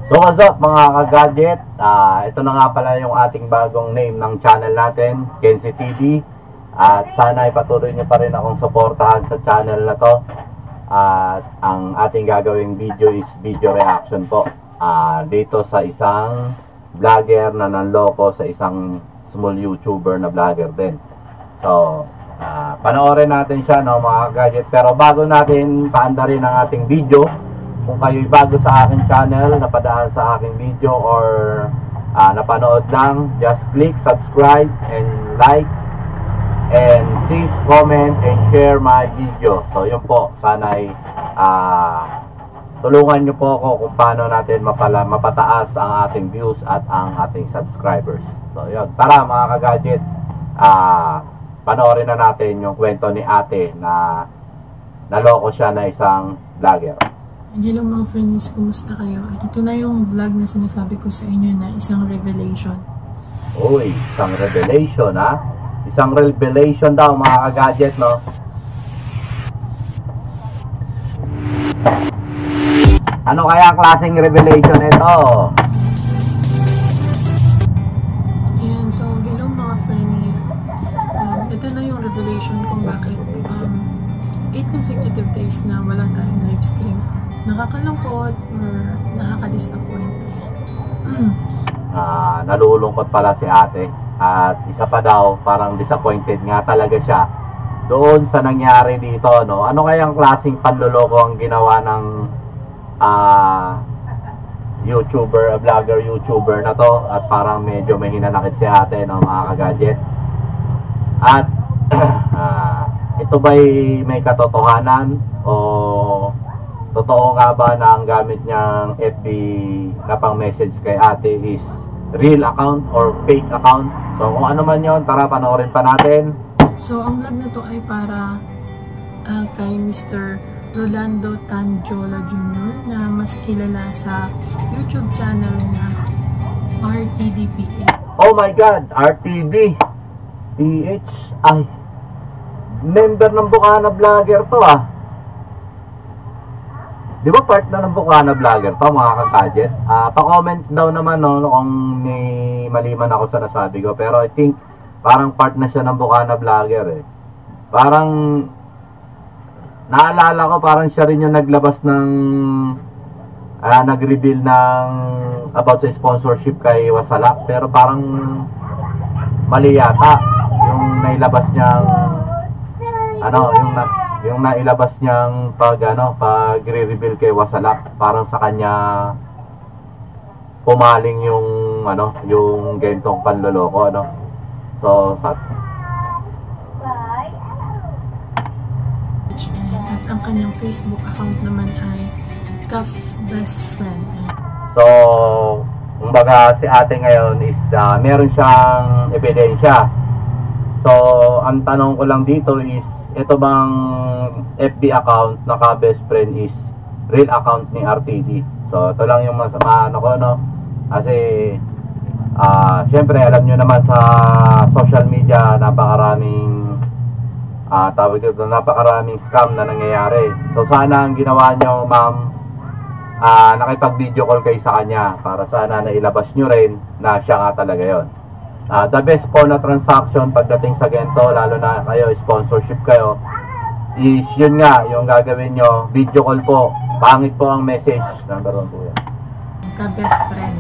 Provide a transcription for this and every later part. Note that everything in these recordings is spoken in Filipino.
So what's up mga ka-gadget? Ito na nga pala yung ating bagong name ng channel natin, Kenzie TV. At sana ay patuloy nyo pa rin akong suportahan sa channel na to. At ang ating gagawing video is video reaction po. Dito sa isang vlogger na nanloko sa isang small YouTuber na vlogger din. So, panoorin natin siya, no, mga ka-gadget. Pero bago natin paandarin ang ating video, kung kayo'y bago sa aking channel, napadaan sa aking video or napanood lang, just click subscribe and like, and please comment and share my video. So yun po, sana'y tulungan nyo po ako kung paano natin mapataas ang ating views at ang ating subscribers. So yun, tara mga ka-gadget, panoorin na natin yung kwento ni ate na naloko siya na isang vlogger. Hello mga friends, kumusta kayo? Ito na yung vlog na sinasabi ko sa inyo na isang revelation. Uy, isang revelation ha? Isang revelation daw mga ka-gadget, no? Ano kaya ang klaseng revelation ito? Ayan, so hello mga friends. Ito na yung revelation kung bakit 8 consecutive days na wala tayong live stream. Nakakalungkot or nakaka-disappoint. Nalulungkot pala si ate. At isa pa daw, parang disappointed nga talaga siya doon sa nangyari dito, no? Ano kayang klaseng panloloko ang ginawa ng vlogger YouTuber na to? At parang medyo may hinanakit si ate, no, mga ka-gadget. At ito ba'y may katotohanan o totoo nga ba na ang gamit niyang FB na pang message kay ate is real account or fake account? So kung ano man yun, tara panoorin pa natin. So ang vlog na to ay para kay Mr. Rolando Tanjola Jr. na mas kilala sa YouTube channel na RTDPH. Oh my God! RTD PH. Ay, member ng Bukana Vlogger to ah. Di ba part na ng Bukana Vlogger to mga ka-gadget? Pa-comment daw naman, no, kung may maliman ako sa nasabi ko. Pero I think parang part na siya ng Bukana Vlogger eh. Parang naalala ko parang siya rin yung naglabas ng nag-reveal ng about sa sponsorship kay Wasalak. Pero parang mali yata yung nailabas niyang yung nailabas niyang pag-re-reveal kay Wasalak, parang sa kanya pumaling yung yung gentong panloloko, no? So at ang kanyang Facebook account naman ay Cuff Best Friend. So kumbaga si ate ngayon is meron siyang ebidensya. So ang tanong ko lang dito is, ito bang FB account na ka-best friend is real account ni RTD? So ito lang yung ano ko, no? Kasi syempre alam nyo naman sa social media napakaraming napakaraming scam na nangyayari. So sana ang ginawa nyo, ma'am, nakipag-video call kayo sa kanya para sana nailabas nyo rin na siya nga talaga yon. The best po na transaction pagdating sa ganito, lalo na kayo sponsorship kayo, is yun nga, yung gagawin nyo, video call po. Pangit po ang message. Number 1 po yan. Ka-best friend.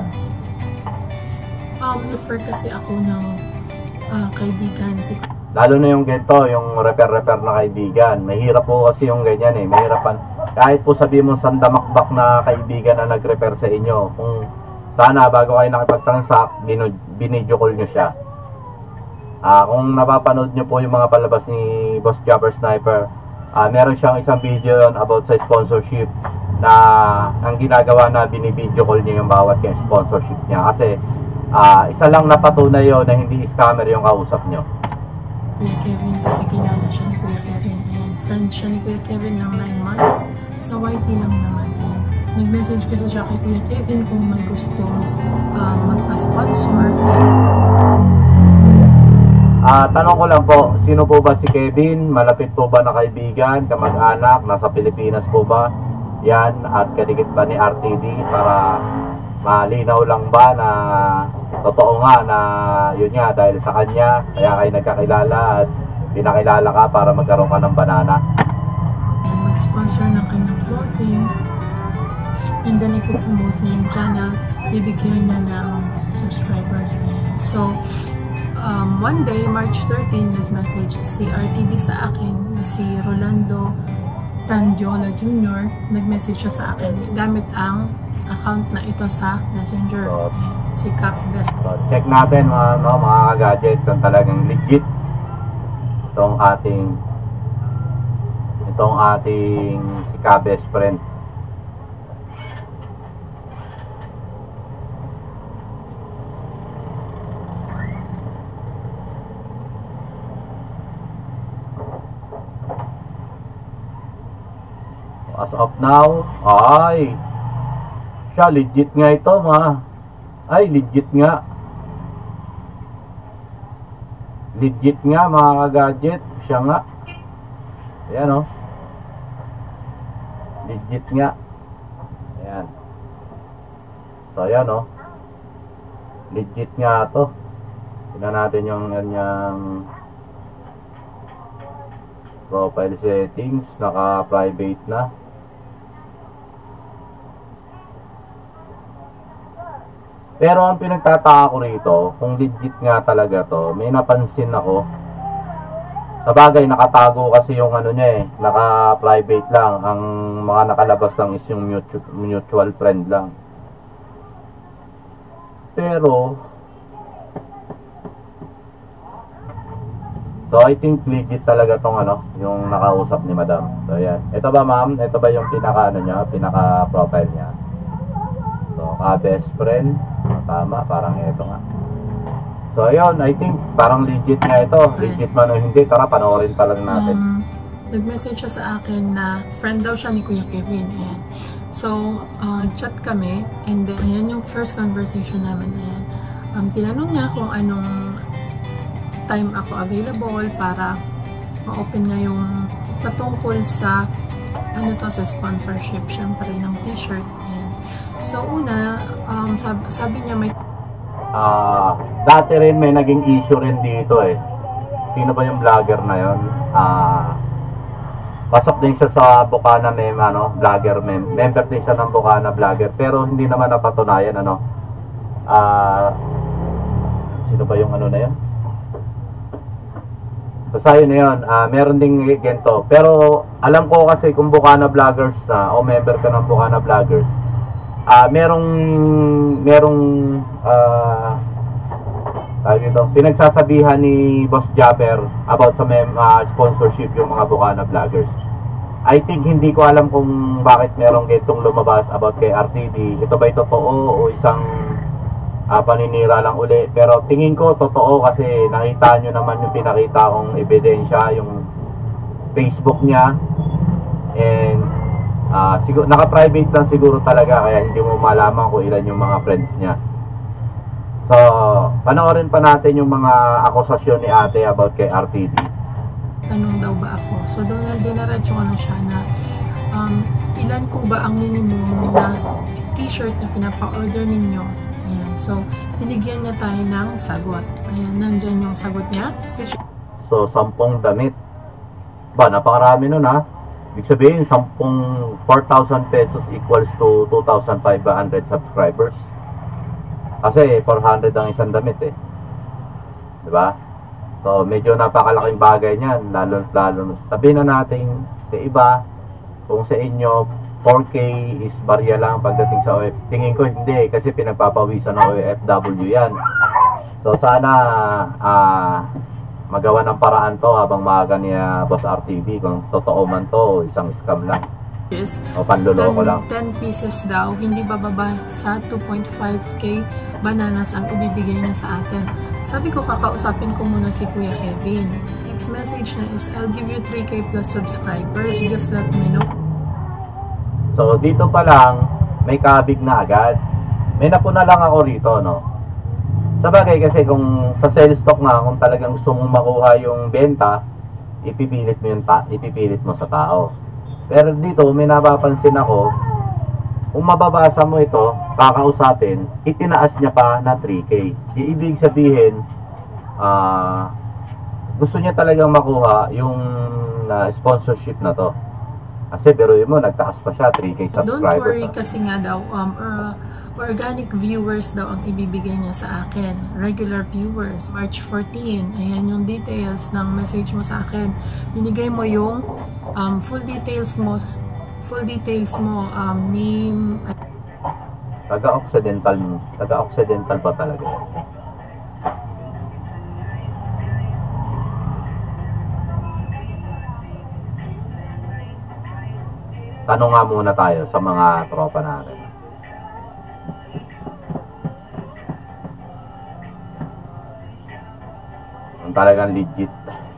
Refer kasi ako ng kaibigan. Lalo na yung ganito, yung refer na kaibigan. Mahirap po kasi yung ganyan eh. Mahirapan. Kahit po sabihin mo sandamakbak na kaibigan na nag-refer sa inyo, kung sana bago kayo nakipag-transact, binidyo call nyo siya. Kung napapanood nyo po yung mga palabas ni Boss Jabber Sniper, meron siyang isang video yun about sa sponsorship na ang ginagawa na binibidyo call niya yung bawat yung sponsorship niya. Kasi isa lang napatunay yun na hindi scammer yung kausap nyo. Kuya Kevin, kasi kilala siya ni Kuya Kevin and friend siya ni Kuya Kevin ng 9 months. Sa YT lang naman. Nag-message kasi siya kay Kuya Kevin kung may gusto magpa-sponsor. Tanong ko lang po, sino po ba si Kevin? Malapit po ba na kaibigan, kamag-anak, nasa Pilipinas po ba? yan at kadikit pa ni RTD para malinaw lang ba na totoo nga na yun nga dahil sa kanya kaya kayo nagkakilala at pinakilala ka para magkaroon ka ng banana. Mag-sponsor ng kanyang clothing and then ipopromote niya yung channel, bibigyan niya ng subscribers niya. So, one day, March 13, nag-message si RTD sa akin na si Rolando Tandiola Jr. Nag-message siya sa akin gamit ang account na ito sa Messenger. Si Cap Best. So, check natin mga gadget kung talagang legit itong ating si Cap Best Friend. As of now, ay siya legit nga ito legit nga mga ka-gadget, siya nga ayan o, legit nga ayan, so ayan o, legit nga to. Tingnan natin yung kanyang profile settings, naka private na. Pero ang pinagtataka ko rito, kung legit nga talaga to, may napansin ako. Sa bagay, nakatago kasi yung ano niya naka-private lang. Ang mga nakalabas lang is yung mutual friend lang. Pero, so I think legit talaga tong yung nakausap ni Madam. So ayan. Ito ba ma'am? Ito ba yung pinaka-profile niya? So, best friend. Tama, parang ito nga. So, ayun, I think parang legit nga ito. Legit man o hindi, tara, panoorin pa lang natin. Nag-message siya sa akin na friend daw siya ni Kuya Kevin. Ayan. So, chat kami, and then, ayan yung first conversation namin. Ayan. Tinanong niya kung anong time ako available para ma-open nga yung patungkol sa sa sponsorship, syempre, ng t-shirt. So, una, sabi niya may... dati rin may naging issue rin dito Sino ba yung vlogger na yun? Pasok din siya sa Bukana vlogger member din siya ng Bukana vlogger. Pero hindi naman napatunayan, sino ba yung na yun? Basta yun na yun, meron ding gento. Pero, alam ko kasi kung Bukana vloggers na, o member ka ng Bukana vloggers, merong pinagsasabihan ni Boss Japper about sa sponsorship yung mga Bukana vloggers. I think hindi ko alam kung bakit merong gantong lumabas about kay RTD. Ito ba'y totoo o isang paninira lang uli? Pero tingin ko totoo kasi nakita nyo naman yung pinakita kong ebidensya, yung Facebook niya, and siguro, naka-private lang siguro talaga kaya hindi mo malaman kung ilan yung mga friends niya. So, panoorin pa natin yung mga akusasyon ni ate about kay RTD. Tanong daw ba ako? So, doon na dinaradyo ko na siya na ilan po ba ang minimum na t-shirt na pinapa-order ninyo? Ayan. So, binigyan niya tayo ng sagot. Ayan, nandyan yung sagot niya. So, 10 damit. Ba, napakarami nun Ibig sabihin, 4,000 pesos equals to 2,500 subscribers. Kasi 400 ang isang damit diba? So, medyo napakalaking bagay niyan. Lalo sabihin na natin sa iba, kung sa inyo 4K is barya lang pagdating sa OF. Tingin ko hindi kasi pinagpapawisan ng OFW yan. So, sana magawa ng paraan to habang maaga niya Boss RTD kung totoo man to, isang scam lang. Yes. O panluloko lang. 10 pieces daw, hindi bababa sa 2.5k bananas ang ibibigay niya sa atin. Sabi ko, kakausapin ko muna si Kuya Kevin. Next message na is, I'll give you 3k plus subscribers, just let me know. So, dito pa lang, may kabig na agad. May napuna lang ako rito, Sa bagay kasi kung sa sales stock nga, kung talagang gusto mong makuha yung benta, ipipilit mo sa tao. Pero dito, may napapansin ako, kung mababasa mo ito, kakausapin, itinaas niya pa na 3K. Ibig sabihin, gusto niya talagang makuha yung sponsorship na to. Kasi pero yun mo, nagtaas pa siya, 3K subscribers. Don't worry kasi nga daw, organic viewers daw ang ibibigay niya sa akin. Regular viewers. March 14, ayan yung details ng message mo sa akin. Binigay mo yung full details mo, name. Taga-Occidental pa talaga. Tanong nga muna tayo sa mga tropa natin. Ang talagang legit.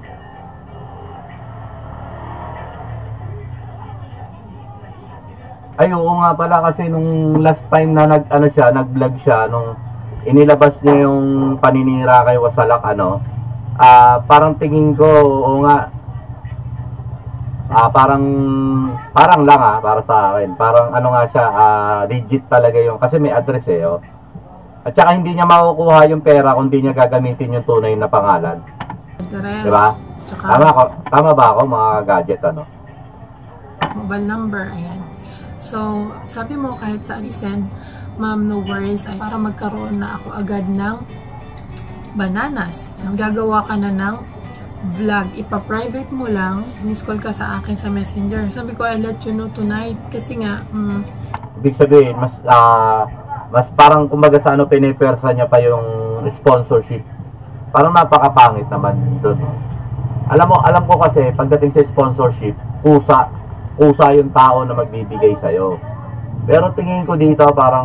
Ay, oo nga pala kasi nung last time na nag-vlog siya, nung inilabas niya yung paninira kay Wasalak, parang tingin ko, oo nga, parang lang para sa akin. Parang nga siya, legit talaga yung, kasi may address oh. At saka hindi niya makukuha yung pera kung hindi niya gagamitin yung tunay na pangalan. Address. Diba? Tsaka, tama ba ako mga gadget mobile number, ayan. So, sabi mo kahit sa i-send, ma'am, no worries, ay para magkaroon na ako agad ng bananas. Gagawa ka na ng vlog, ipa-private mo lang, miss call ka sa akin sa messenger. Sabi ko, I'll let you know tonight. Kasi nga, ibig sabihin, mas parang kumbaga sa pinipersa niya pa yung sponsorship. Parang napakapangit naman doon. Alam ko kasi, pagdating sa sponsorship, kusa yung tao na magbibigay sa'yo. Pero tingin ko dito, parang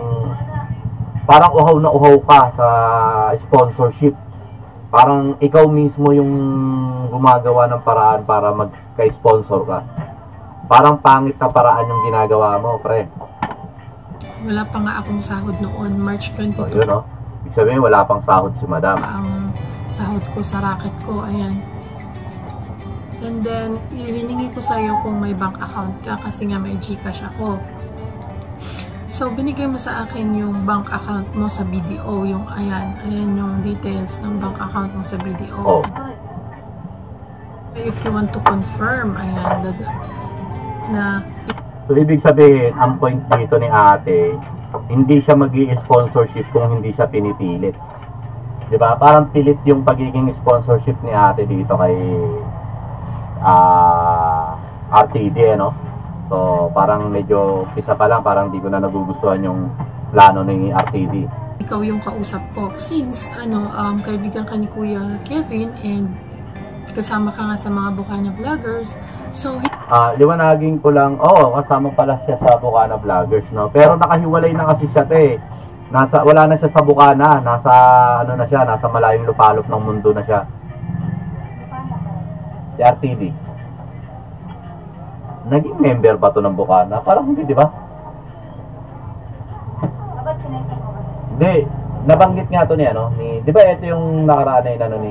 uhaw na uhaw ka sa sponsorship. Parang ikaw mismo yung gumagawa ng paraan para magka-sponsor ka. Parang pangit na paraan yung ginagawa mo, pre. Wala pa nga akong sahod noon, March 22. So, yun, ibig sabihin, wala pang sahod si madam. Ang sahod ko sa racket ko, ayan. And then, hiningi ko sa'yo kung may bank account ka kasi nga may GCash ako. So, binigay mo sa akin yung bank account mo sa BDO. Yung, ayan yung details ng bank account mo sa BDO. Oh. If you want to confirm, ayan, na So, ibig sabihin, ang point dito ni ate, hindi siya mag-i-sponsorship kung hindi siya pinipilit. Diba? Parang pilit yung pagiging sponsorship ni ate dito kay RTD, So, parang medyo pisa pa lang, parang di ko na nagugustuhan yung plano ni RTD. Ikaw yung kausap ko. Since, kaibigan ka ni Kuya Kevin and kasama ka nga sa mga Bukana Vloggers, so, liwanagin ko lang, kasama pala siya sa Bukana Vloggers, Pero nakahiwalay na kasi siya, wala na siya sa Bukana, nasa malayong lupalop ng mundo na siya. Si RTD. Naging member ba to ng Bukana? Parang hindi, di ba? Hindi. Nabanggit nga to ni di ba ito yung nakaraan ni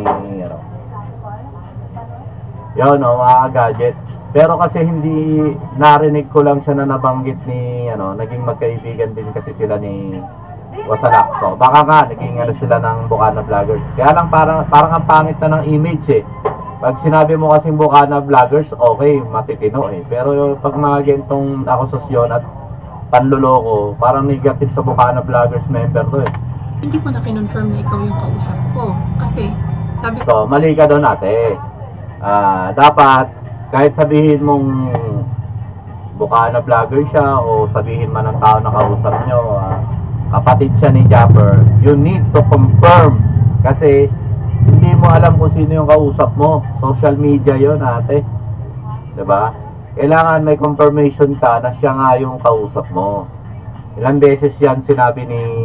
yun, mga gadget. Pero kasi hindi narinig ko lang siya na nabanggit ni naging magkaibigan din kasi sila ni Wasalak. So baka nga naging sila ng Bukana Vloggers. Kaya lang parang ang pangit na ng image Pag sinabi mo kasing Bukana Vloggers, okay, matitino Pero pag mga gentong akusasyon at panluloko, parang negative sa Bukana Vloggers member to Hindi ko na kinonfirm na ikaw yung kausap ko. Kasi, sabi ko, so, mali ka doon ate. Dapat, kahit sabihin mong Bukana Vlogger siya o sabihin man ng tao na kausap nyo, kapatid siya ni Japper, you need to confirm. Kasi, hindi mo alam kung sino yung kausap mo. Social media yon ate. Diba? Kailangan may confirmation ka na siya nga yung kausap mo. Ilang beses yan sinabi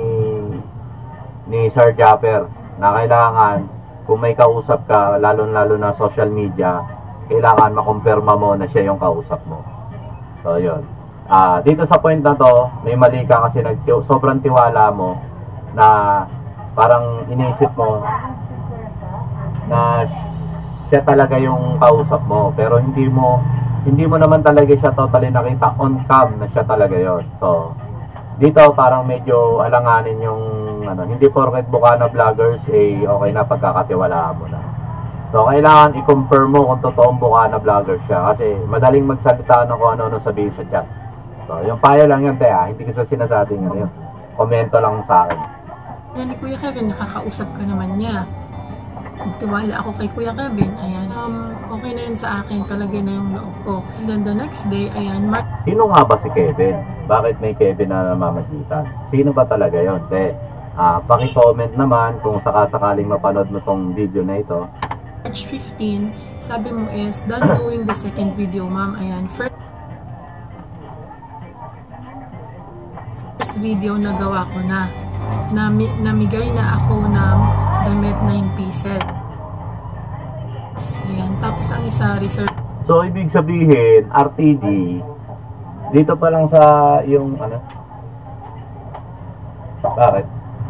ni Sir Japper na kailangan kung may kausap ka, lalo-lalo na social media, kailangan makumpirma mo na siya yung kausap mo. So, yun. Dito sa point na to, may mali ka kasi sobrang tiwala mo na parang inisip mo na siya talaga yung kausap mo. Pero hindi mo hindi mo naman talaga siya totally nakita on cam na siya talaga yon. So, dito parang medyo alanganin yung ano, hindi porket Bukana Vloggers okay na pagkakatiwalaan mo na. So, kailangan i-confirm mo kung totoong Bukana Vloggers siya kasi madaling magsalita ng kung ano sabihin sa chat. So, yung payo lang yan, hindi ko sa sinasabing ano yun. Komento lang sa akin. Yan ni Kuya Kevin, nakakausap ka naman niya. Magtiwala ako kay Kuya Kevin, ayan. Okay na yun sa akin, palagay na yung loob ko. And then the next day, ayan, Sino nga ba si Kevin? Bakit may Kevin na namamagitan? Sino ba talaga yun, te? Paki-comment naman kung sakasakaling mapanood mo tong video na ito. March 15, sabi mo is, done doing the second video, ma'am, ayan. First video na gawa ko na. Namigay na ako ng damit 9 pieces. Ayan. Tapos ang isa, research. So, ibig sabihin, RTD, dito pa lang sa yung, ano? Bakit?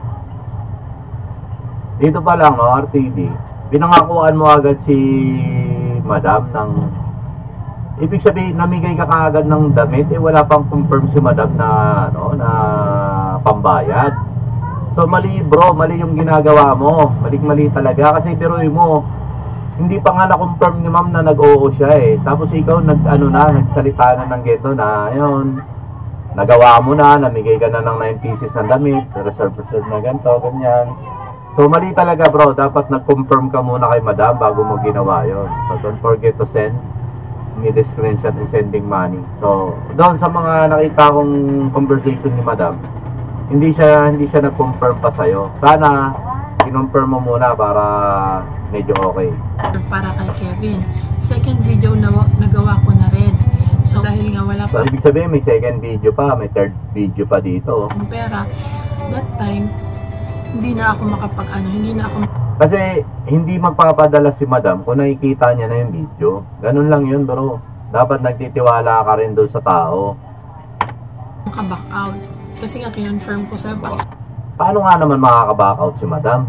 Dito pa lang, no, RTD, pinangakuan mo agad si Madam ng, ibig sabihin, namigay ka kaagad ng damit, wala pang confirm si Madam na, ano, na pambayad. So, mali bro, mali yung ginagawa mo. Mali talaga. Kasi biruin mo, hindi pa nga na-confirm ni ma'am na nag-oo siya Tapos ikaw, nagsalita na ng geto na, ayun, nagawa mo na, namigay ka na ng 9 pieces ng damit, reserve na ganito, ganyan. So, mali talaga bro. Dapat nag-confirm ka muna kay madam bago mo ginawa yon. So, don't forget to send me the screenshot and sending money. So, doon sa mga nakita kong conversation ni madam, hindi siya nag-confirm pa sa'yo. Sana, kinonfirm mo muna para medyo okay. Para kay Kevin. Second video na nagawa ko na rin. Ayan. So, dahil nga wala pa. So, ibig sabihin, may second video pa, may third video pa dito. Yung pera, that time, hindi na ako hindi na ako. Kasi, hindi magpapadala si madam kung nakikita niya na yung video. Ganun lang yun, bro. Dapat nagtitiwala ka rin doon sa tao. Maka-back out. Kasi nga, kinonfirm ko sa Paano nga naman makaka-back out si madam?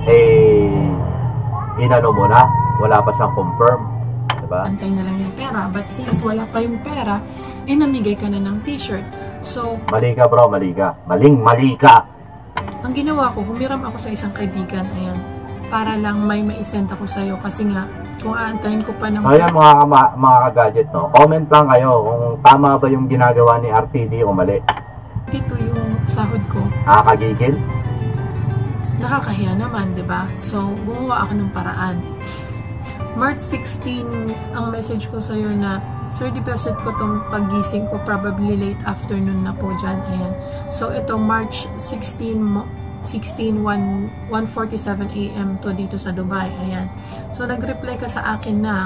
Inano mo na, wala pa siyang confirm. Diba? Antay na lang yung pera. But since wala pa yung pera, namigay ka na ng t-shirt. So, mali ka bro, mali ka. Mali ka. Ang ginawa ko, humiram ako sa isang kaibigan, ayan, para lang may maisend ako sa'yo. Kasi nga, kung aantayin ko pa ng... Ayan mga ka-gadget, no? Comment lang kayo kung tama ba yung ginagawa ni RTD o mali. Dito yung sahod ko. Nakakagigil? Nakakahiya naman, di ba? So, gumawa ako ng paraan. March 16, ang message ko sa'yo na, Sir, deposit ko tong pagising ko, probably late afternoon na po dyan. Ayan. So, ito, March 1:47 AM to dito sa Dubai. Ayan. So, nag-reply ka sa akin ng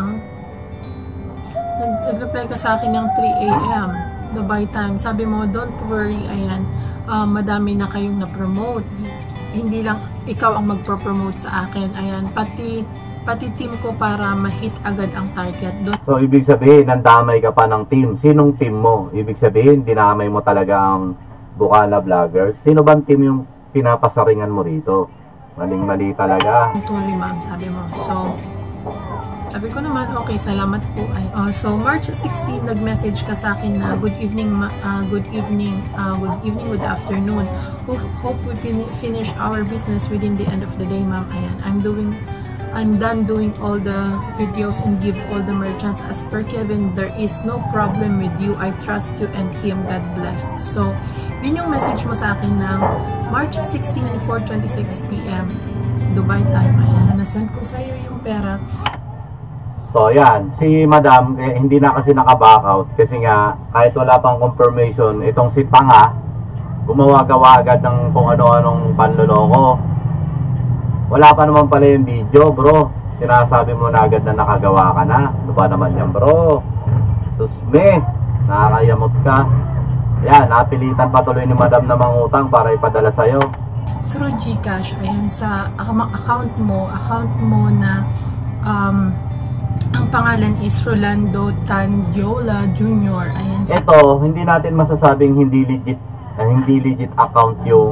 3 AM. Dubai time. Sabi mo, don't worry, ayan, madami na kayong na-promote. Hindi lang ikaw ang magpo-promote sa akin. Ayan, pati team ko para ma-hit agad ang target. So, ibig sabihin, nandamay ka pa ng team. Sinong team mo? Ibig sabihin, dinamay mo talaga ang Bukana Vloggers. Sino bang team yung pinapasaringan mo rito? Maling-mali talaga. Actually, ma'am, sabi mo. So, sabi ko naman, okay, salamat po. So, March 16, nag-message ka sa akin na good evening, good afternoon. Hope we finish our business within the end of the day, ma'am. Ayan, I'm done doing all the videos and give all the merchants. As per Kevin, there is no problem with you. I trust you and him. God bless. So, yun yung message mo sa akin ng March 16, 4:26 PM, Dubai time. Ayan, nasend ko sa'yo yung pera. So, yan. Si Madam, hindi na kasi naka-back out. Kasi nga, kahit wala pang confirmation, itong si Tanga, gumawa-gawa agad ng kung ano-anong panloloko. Wala pa naman pala yung video, bro. Sinasabi mo na agad na nakagawa ka na. Ano ba naman yan, bro? Susme, nakakayamot ka. Yan, napilitan patuloy ni Madam na mangutang para ipadala sa'yo. Through GCash, ayan, sa account mo na ang pangalan is Rolando Tanjola Jr. Ayan. Ito, hindi natin masasabing hindi legit account yung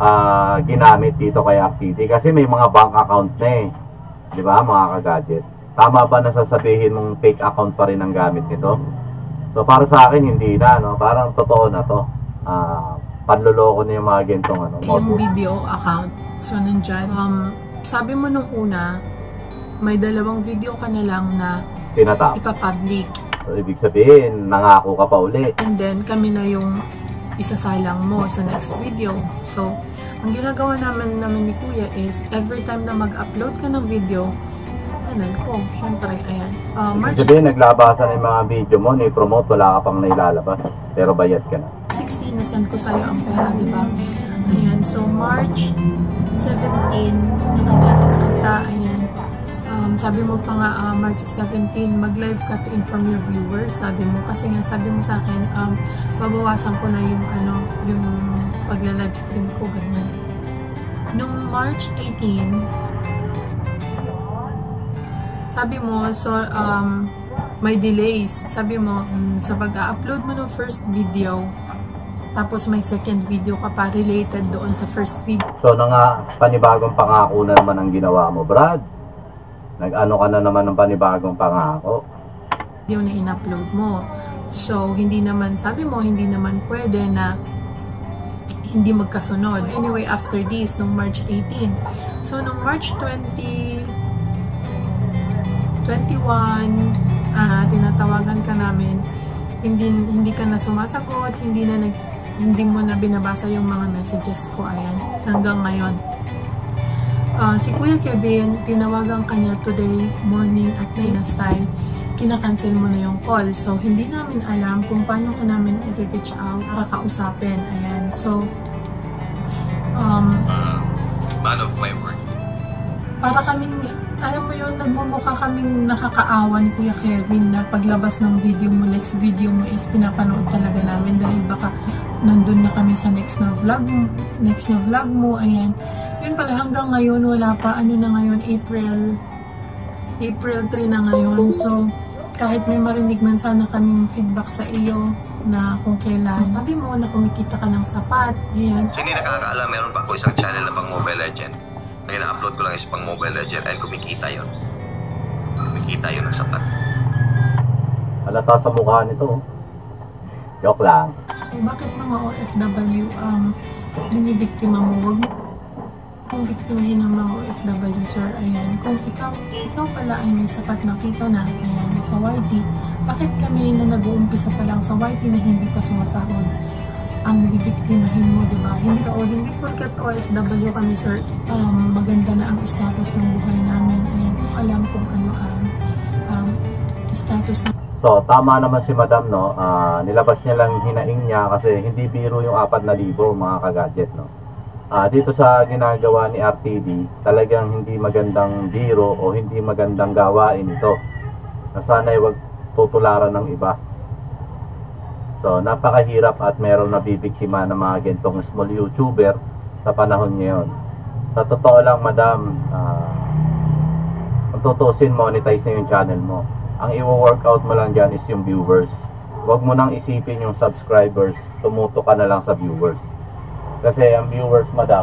ginamit dito kay RTD kasi may mga bank account na di ba mga ka-gadget? tama ba na sasabihin mong fake account pa rin ang gamit nito? So para sa akin hindi na, no? Parang totoo na to. Panloloko na yung mga gentong Yung modus. video account. So, nandyan. Sabi mo nung una, may 2 video ka na lang na Tinatap. ipapublic. So ibig sabihin, nangako ka pa uli. And then, kami na yung isasalang mo sa next video. So, ang ginagawa namin ni Kuya is, every time na mag-upload ka ng video, anan ko, syempre, ayan. Ibig sabihin, naglabasan yung mga video mo, ni-promote, wala ka pang nailalabas. Pero bayad ka na. 16 na send ko sa'yo ang pera, di ba? Ayan, so March 17, nakadyan kita, ayan. Sabi mo pa nga, March 17, mag-live ka to inform your viewers, sabi mo. Kasi nga, sabi mo sa akin, babawasan ko na yung, yung pagla-live stream ko, ganyan. Nung March 18, sabi mo, so, may delays. Sabi mo, sa pag-upload mo ng first video, tapos may second video ka pa related doon sa first video. So panibagong pangako na naman ang ginawa mo, Brad. Nag-ano ka na naman ng panibagong pangako. Video na in-upload mo. So, hindi naman, sabi mo, hindi naman pwede na hindi magkasunod. Anyway, after this, nung March 18. So, nung March 21, tinatawagan ka namin, hindi ka na sumasagot, hindi mo na binabasa yung mga messages ko, ayan, hanggang ngayon. Si Kuya Kevin, tinawagan ka niya today morning at 9 na style, kinakancel mo na yung call. So, hindi namin alam kung paano ka namin i-reach out para kausapin, ayan. So, man of my word. para kaming, alam mo yun, nagmumukha kaming nakakaawa ni Kuya Kevin na paglabas ng video mo, next video mo is pinapanood talaga namin dahil baka nandun na kami sa next na vlog mo, ayan. Yun pala, hanggang ngayon, wala pa, ano na ngayon, April 3 na ngayon. So, kahit may marinig man sana kaming feedback sa iyo na kung kailan, sabi mo na kumikita ka ng sapat, ayan. So, hindi nakakaalam, meron pa ako isang channel na pang Mobile Legend. Na ina-upload ko lang is pang Mobile Legend and kumikita yun. Kumikita yun ng sapat. Halata sa mukha nito. Joke lang. So, bakit mga OFW ang binibiktima mo? Huwag mo kung biktimahin ng mga OFW, sir. Ayan. Kung ikaw pala ay may sapat na kita na, ayan, sa YT, bakit kami na nag-uumpisa pa lang sa YT na hindi pa sumasahod ang bibiktimahin mo, diba? Hindi porket OFW kami, sir, maganda na ang status ng buhay namin. Ayan. Alam kung ano ang status ng So, tama naman si Madam, no? Nilabas niya lang hinaing niya kasi hindi biro yung 4,000 mga kagadget, no? Dito sa ginagawa ni RTD, talagang hindi magandang biro o hindi magandang gawain ito. Na sana'y wag tutularan ng iba. So, napakahirap at meron nabibiktima ng mga gentong small YouTuber sa panahon ngayon. Sa totoo lang, Madam, kung tutusin, monetize na yung channel mo. Ang i-workout mo lang dyan is yung viewers. Huwag mo nang isipin yung subscribers. Tumuto ka na lang sa viewers. Kasi ang viewers,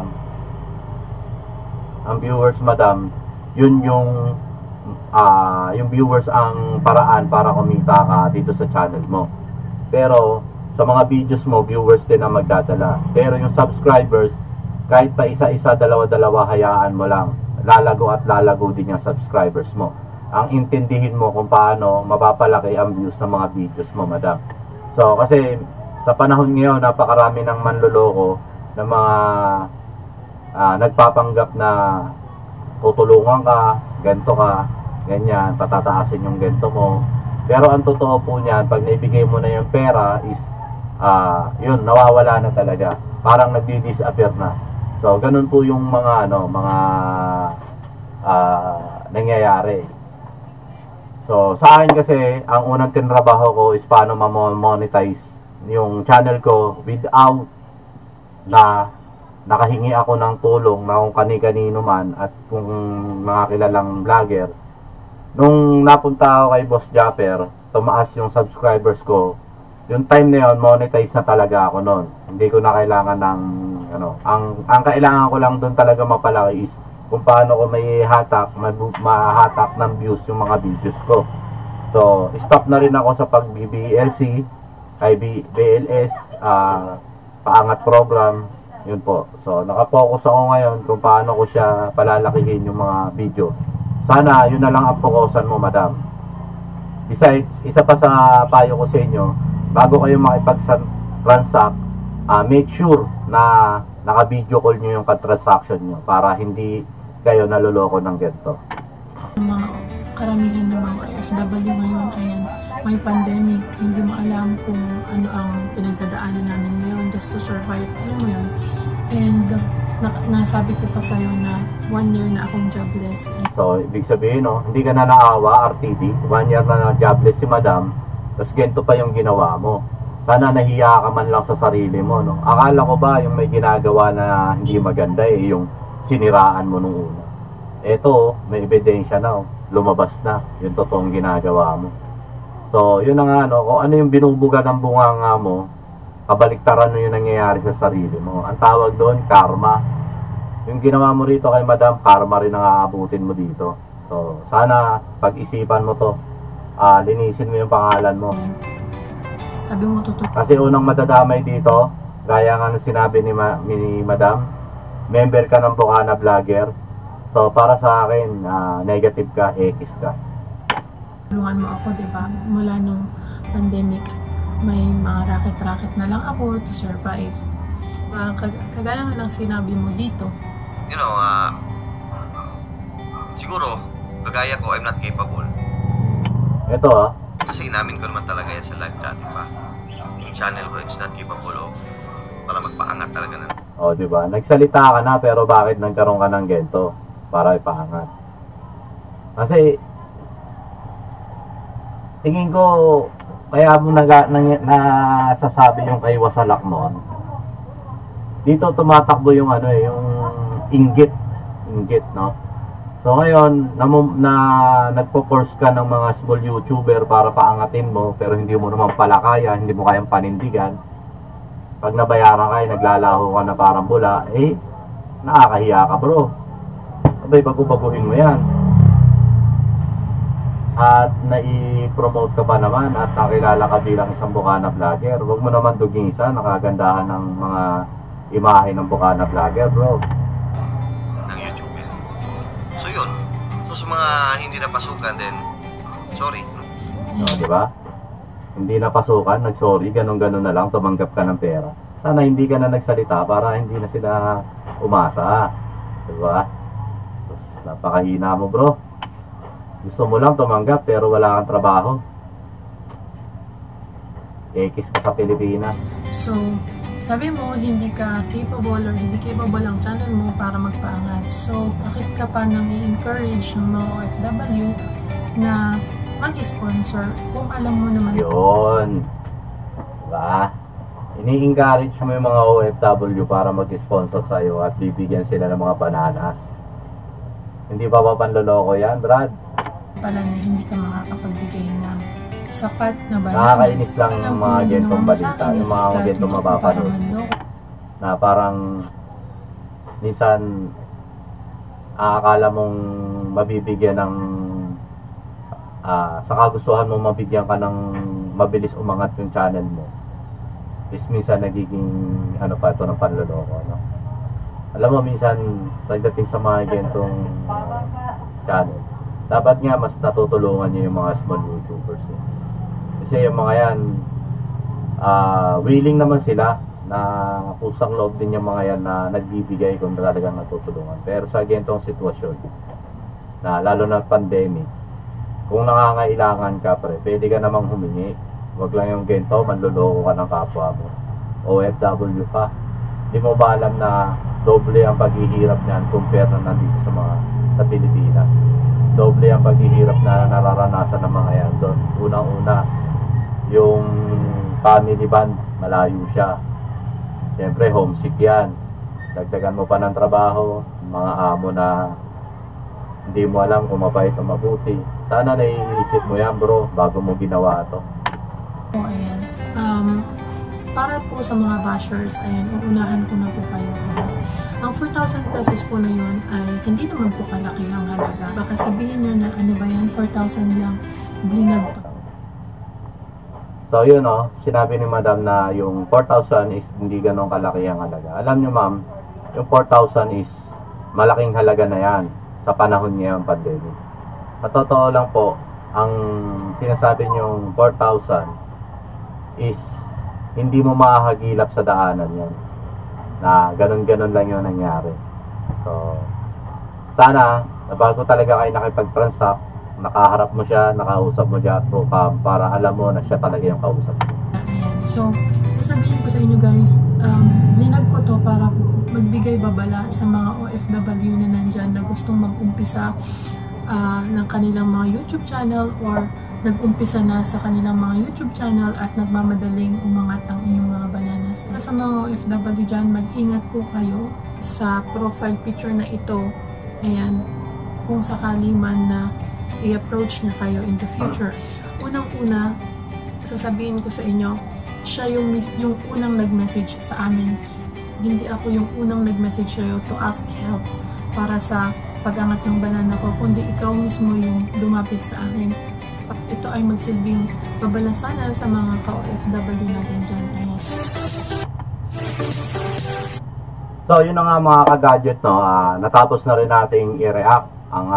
madam, yun yung viewers ang paraan para kumita ka dito sa channel mo. Pero sa mga videos mo, viewers din ang magdadala. Pero yung subscribers, kahit pa isa-isa, dalawa-dalawa, hayaan mo lang. Lalago at lalago din yung subscribers mo. Ang intindihin mo kung paano mapapalaki ang views ng mga videos mo, madam. So, kasi sa panahon ngayon, napakarami ng manloloko na mga nagpapanggap na tutulungan ka, ganito ka, ganyan, patataasin yung ganito mo. Pero ang totoo po niyan, pag naibigay mo na yung pera is, yun, nawawala na talaga. Parang nagdi-disappear na. So, ganun po yung mga, nangyayari. So, sa akin kasi, ang unang tinrabaho ko is paano ma-monetize yung channel ko without na nakahingi ako ng tulong na kung kani-kanino man at kung mga kilalang vlogger. Nung napunta ako kay Boss Japper, tumaas yung subscribers ko. Yung time na yun, monetize na talaga ako noon. Hindi ko na kailangan ng ang kailangan ko lang doon talaga mapalaki is kung paano ko may hatak, mahatak ng views yung mga videos ko. So, stop na rin ako sa pag-BLC, ay BLS, paangat program, yun po. So, nakapokus ako ngayon kung paano ko siya palalakihin yung mga video. Sana, yun na lang ang fokusan mo, madam. Besides, isa pa sa payo ko sa inyo, bago kayo makipag-transact, make sure na naka-video call nyo yung transaction nyo para hindi kayo naloloko ng ganito. Mga karamihan ng mga OFW ngayon, ayan, may pandemic, hindi mo alam kung ano ang pinagdadaanan namin ngayon just to survive, alam mo yun. And nasabi ko pa sa'yo na 1 year na akong jobless. So, ibig sabihin, no, hindi ka na naawa, RTD, 1 year na jobless si madam, tapos ganito pa yung ginawa mo. Sana nahiya ka man lang sa sarili mo, no? Akala ko ba yung may ginagawa na hindi maganda, yung siniraan mo nung una. Eto, may ebidensya na, lumabas na yung totoong ginagawa mo. So, yun na nga, no, kung ano yung binubuga ng bunganga mo, kabaliktaran mo yung nangyayari sa sarili mo. Ang tawag doon, karma. Yung ginawa mo rito kay madam, karma rin ang aabutin mo dito. So, sana pag-isipan mo to, linisin mo yung pangalan mo. Sabi mo totoo. Kasi unang madadamay dito, gaya nga ng sinabi ni madam, member ka ng Bukana Vlogger. So, para sa akin, negative ka, X ka. Tulungan mo ako, diba? Mula nung pandemic, may mga racket-racket na lang ako to survive. Kagaya nga ng sinabi mo dito. You know, siguro, kagaya ko, I'm not capable. Ito Kasi inamin ko naman talaga yan sa live dati pa. Yung channel ko, it's not capable of para magpaangat talaga na. O, diba? Nagsalita ka na, pero bakit nagkaroon ka ng gento para ipaangat? Kasi, tingin ko, kaya mo nasasabi yung kay Wasalak mo, dito tumatakbo yung yung inggit, no? So ngayon, nagpo-force ka ng mga small YouTuber para paangatin mo, pero hindi mo naman pala kaya, hindi mo kayang panindigan. Pag nabayaran ka, naglalaho ka na parang bula, nakakahiya ka, bro. Abay, baguhin mo yan. At nai-promote ka pa naman at nakilala ka bilang isang Bukana Vlogger. Huwag mo naman duging isa, nakagandahan ng mga imahe ng Bukana Vlogger, bro. Ng YouTube. So yun. So sa mga hindi napasukan din, sorry. No, di ba? Hindi napasukan, nag-sorry, ganun-ganun na lang, tumanggap ka ng pera. Sana hindi ka na nagsalita para hindi na sila umasa. Di ba? Napakahina mo, bro. Gusto mo lang tumanggap pero wala kang trabaho. Ekis ka sa Pilipinas. So, sabi mo, hindi ka capable or hindi capable ang channel mo para magpaangat. So, bakit ka pa nang i-encourage ng mga OFW na mag-sponsor kung alam mo naman? Yun. Diba? Ini-encourage mo yung mga OFW para mag-sponsor sa'yo at bibigyan sila ng mga bananas. Hindi pa ba panloloko yan, Brad? Pala na hindi ka makakapagbigay ng sapat na bananas. Nakakainis lang yung mga gentong balita, yung mga gentong mapapanood. Na parang minsan akala mong mabibigyan ng sa kagustuhan mo mabigyan ka ng mabilis umangat yung channel mo. Is minsan nagiging pa ito ng panloloko, no? Alam mo, minsan pagdating sa mga gentong channel, dapat nga mas natutulungan niyo yung mga small YouTubers. Kasi yung mga yan, willing naman sila na pusang loob din yung mga yan na nagbibigay kung talagang natutulungan. Pero sa gentong sitwasyon, na lalo na pandemic, kung nangangailangan ka, pwede ka namang humingi. Huwag lang yung gento, manluloko ka ng kapwa mo. OFW pa. Hindi mo ba alam na doble ang paghihirap niyan compare na nandito sa Pilipinas? Doble ang paghihirap na nararanasan ng mga yan doon. Unang-una, yung family band, malayo siya. Siyempre, homesick yan. Dagdagan mo pa ng trabaho, mga amo na hindi mo alam kung mabait o mabuti. Sana naiisip mo yan, bro, bago mo ginawa to. Ayan. para po sa mga bashers, ayan, uunahan ko na po kayo. Ang 4,000 pesos po na yun ay hindi naman po kalaki ang halaga. Baka sabihin nyo na ano ba yan, 4,000 lang, blinag pa. So yun sinabi ni madam na yung 4,000 is hindi ganun kalaki ang halaga. Alam nyo ma'am, yung 4,000 is malaking halaga na yan sa panahon niya ng pandemic. Sa totoo lang po, ang sinasabi nyong 4,000 is hindi mo mahahagilap sa daanan yan. Na ganun-ganun lang yung nangyari. So, sana, bago talaga kayo nakipag-transact, nakaharap mo siya, nakausap mo siya through cam para alam mo na siya talaga yung kausap mo. So, sasabihin ko sa inyo guys, linag ko to para magbigay babala sa mga OFW na nandyan na gustong mag-umpisa ng kanilang mga YouTube channel or nag-umpisa na sa kanilang mga YouTube channel at nagmamadaling umangat ang inyong mga bananas. Sa mga OFW dyan, mag-ingat po kayo sa profile picture na ito. Ayan, kung sakali man na i-approach na kayo in the future. Unang-una, sasabihin ko sa inyo, siya yung unang nag-message sa amin. Hindi ako yung unang nag-message sa'yo to ask help para sa pag-angat ng banana ko, kundi ikaw mismo yung lumapit sa akin. Ito ay magsilbing babala sana sa mga ka-OFW natin dyan. Ayan. So yun na nga mga ka-gadget natapos na rin nating i-react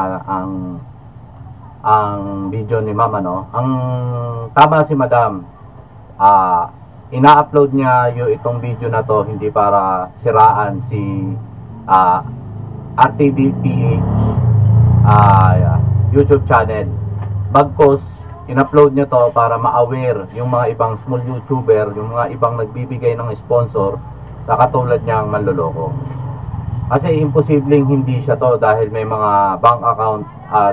ang video ni mama ang tama si madam, ina-upload niya itong video na to hindi para siraan si RTDPH YouTube channel, bagkus in-upload niya to para ma-aware yung mga ibang small YouTuber, yung mga ibang nagbibigay ng sponsor sa katulad niyang manloloko. Kasi imposibleng hindi siya to dahil may mga bank account at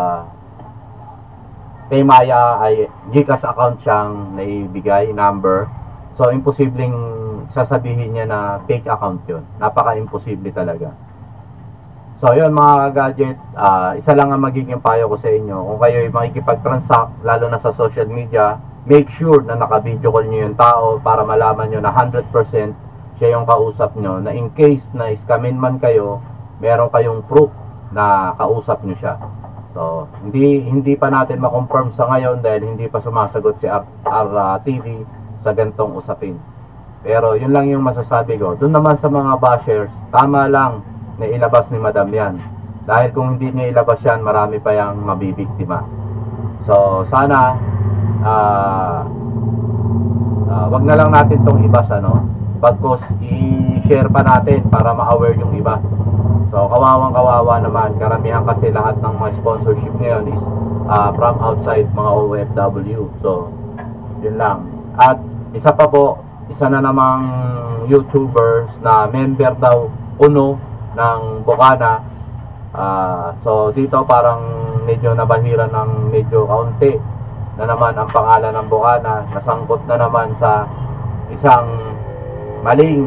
Paymaya ay GCash account siyang naibigay, number. So, imposibleng sasabihin niya na fake account yun. Napaka-imposible talaga. So, yun mga gadget, isa lang ang magiging payo ko sa inyo. Kung kayo ay makikipag-transact, lalo na sa social media, make sure na naka-video call nyo yung tao para malaman nyo na 100% siya yung kausap nyo. Na in case na iskamin man kayo, meron kayong proof na kausap nyo siya. So, hindi pa natin ma-confirm sa ngayon dahil hindi pa sumasagot si RTD sa gantong usapin. Pero yun lang yung masasabi ko. Doon naman sa mga bashers, tama lang na ilabas ni Madam yan. Dahil kung hindi niya ilabas yan, marami pa yang mabibiktima. So, sana wag na lang natin tong ibas bagkus i-share pa natin para ma-aware yung iba. So, kawawang-kawawa naman. Karamihan kasi lahat ng mga sponsorship ngayon is from outside, mga OFW. So, yun lang. At isa pa po, isa na namang YouTubers na member daw uno ng Bocana. So, dito parang medyo nabahira ng medyo kaunti na naman ang pangalan ng Bocana. Nasangkot na naman sa isang maling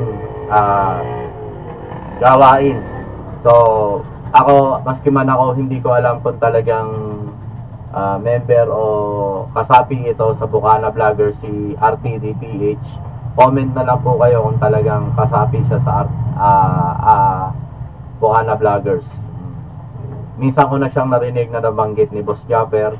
gawain. So, ako, maski man ako, hindi ko alam kung talagang member o kasapi ito sa Bocana Vlogger si RTDPH. Comment na lang po kayo kung talagang kasapi siya sa Bocana Vloggers. Minsan ko na siyang narinig na nabanggit ni Boss Japper,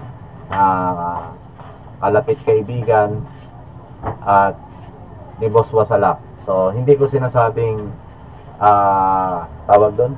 kalapit kaibigan, at ni Boss Wasalak. So, hindi ko sinasabing tawag doon,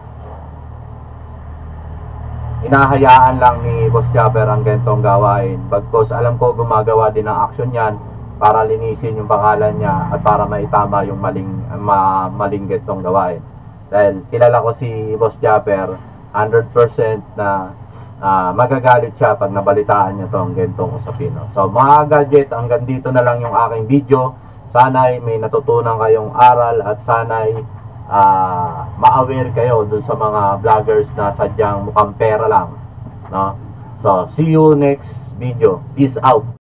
inahayaan lang ni Boss Japper ang gantong gawain. Bagkus alam ko gumagawa din ng action yan para linisin yung pangalan niya at para maitama yung maling gantong gawain. Dahil kilala ko si Boss Japper, 100% na magagalit siya pag nabalitaan niya tong gantong usapin. So mga gadget, hanggang dito na lang yung aking video. Sana'y may natutunan kayong aral at sana'y ma-aware kayo dun sa mga vloggers na sadyang mukhang pera lang, no? So, see you next video. Peace out.